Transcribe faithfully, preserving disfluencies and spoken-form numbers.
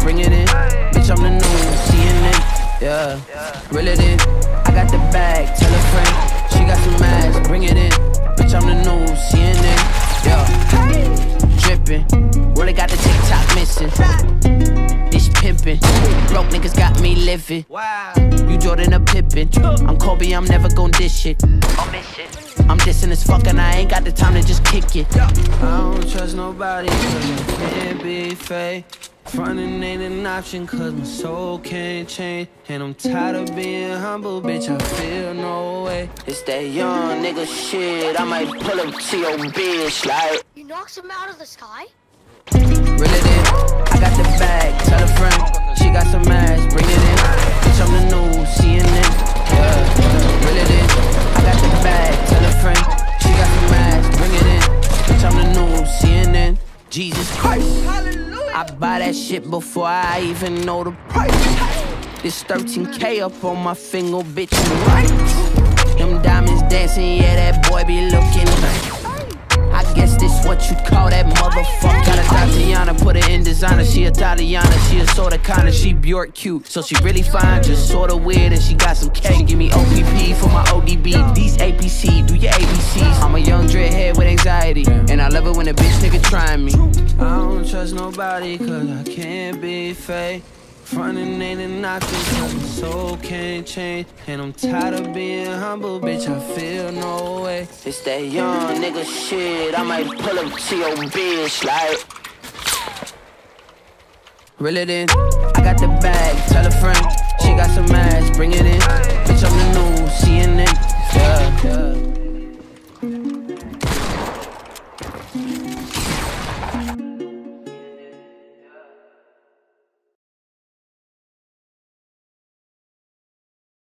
bring it in. Bitch, I'm the new C N N, yeah. Reel it in, I got the bag, tell a friend. She got some ass, bring it in. Bitch, I'm the new C N N, yeah. Drippin', really got the TikTok missing. This pimpin', broke niggas got me living. Wow. You Jordan or Pippin', I'm Kobe, I'm never gon' dish it. I'm dissing as fuck and I ain't got the time to just kick it. I don't trust nobody cause I can't be fake. Frontin' ain't an option cause my soul can't change. And I'm tired of being humble, bitch, I feel no way. It's that young nigga shit, I might pull up to your bitch like. You knocked him out of the sky? Reel it in, I got the bag, tell a friend. She got some ass, bring it in. Bitch, I'm the new C N N, yeah. Reel it in, I got the bag, tell a friend. She got some ass, bring it in. Bitch, I'm the new C N N, Jesus Christ. Hallelujah. I buy that shit before I even know the price. This thirteen K up on my finger, bitch, you right. Them diamonds dancing, yeah, that boy be looking like. I guess this what you call that motherfucker. Got a Tatiana, put her in designer. She Italiana, she a sorta kinda, she Bjork cute. So she really fine, just sorta weird, and she got some cake. Give me O P P for my O D B. These A P C, do your A B Cs. I'm a young dreadhead with anxiety, and I love it when a bitch nigga trying me. I don't trust nobody cause I can't be fake. Frontin' ain't an option cause my soul can't change. And I'm tired of being humble, bitch, I feel no way. It's that young nigga shit, I might pull up to your bitch like. Reel it in, I got the bag, tell a friend. She got some ass, bring it in. Bitch, I'm the new C N N, yeah, yeah.